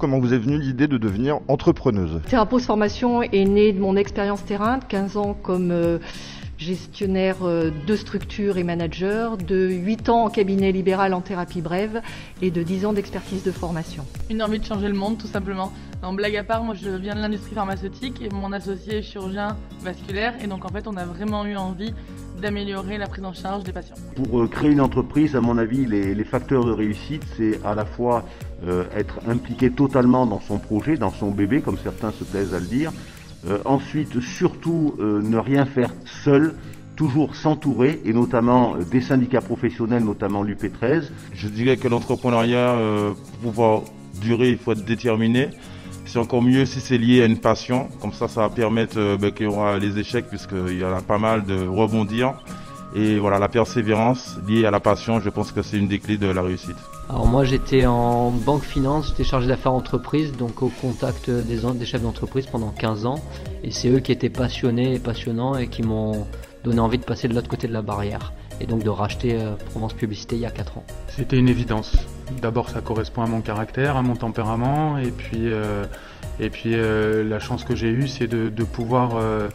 comment vous est venue l'idée de devenir entrepreneuse? Thérapos Formation est né de mon expérience terrain, de 15 ans comme gestionnaire de structure et manager, de 8 ans en cabinet libéral en thérapie brève et de 10 ans d'expertise de formation. Une envie de changer le monde, tout simplement. En blague à part, moi je viens de l'industrie pharmaceutique et mon associé est chirurgien vasculaire et donc en fait on a vraiment eu envie d'améliorer la prise en charge des patients. Pour créer une entreprise, à mon avis, les facteurs de réussite, c'est à la fois être impliqué totalement dans son projet, dans son bébé, comme certains se plaisent à le dire. Ensuite, surtout, ne rien faire seul, toujours s'entourer, et notamment des syndicats professionnels, notamment l'UP13. Je dirais que l'entrepreneuriat, pour pouvoir durer, il faut être déterminé. C'est encore mieux si c'est lié à une passion, comme ça va permettre qu'il y aura les échecs, puisqu'il y en a pas mal de rebondir. Et voilà, la persévérance liée à la passion, je pense que c'est une des clés de la réussite. Alors moi j'étais en banque finance, j'étais chargé d'affaires entreprises, donc au contact des chefs d'entreprise pendant 15 ans. Et c'est eux qui étaient passionnés et passionnants et qui m'ont donné envie de passer de l'autre côté de la barrière. Et donc de racheter Provence Publicité il y a 4 ans. C'était une évidence. D'abord ça correspond à mon caractère, à mon tempérament. Et puis la chance que j'ai eue c'est de pouvoir...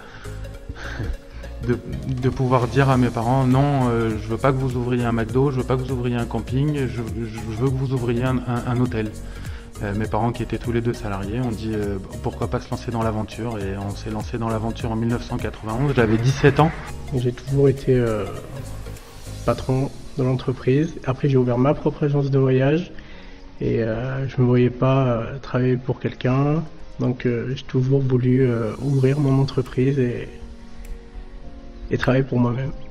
De pouvoir dire à mes parents non, je veux pas que vous ouvriez un McDo, je veux pas que vous ouvriez un camping, je veux que vous ouvriez un hôtel. Mes parents qui étaient tous les deux salariés ont dit pourquoi pas se lancer dans l'aventure, et on s'est lancé dans l'aventure en 1991, j'avais 17 ans. J'ai toujours été patron de l'entreprise. Après j'ai ouvert ma propre agence de voyage et je me voyais pas travailler pour quelqu'un, donc j'ai toujours voulu ouvrir mon entreprise et travailler pour moi-même.